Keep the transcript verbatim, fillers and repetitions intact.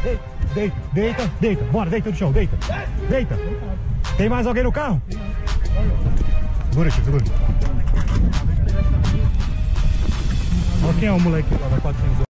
Deita, deita, deita. Bora, deita no chão, deita. Deita. Tem mais alguém no carro? Segura aqui, segura. Olha quem é o moleque lá da quatrocentos.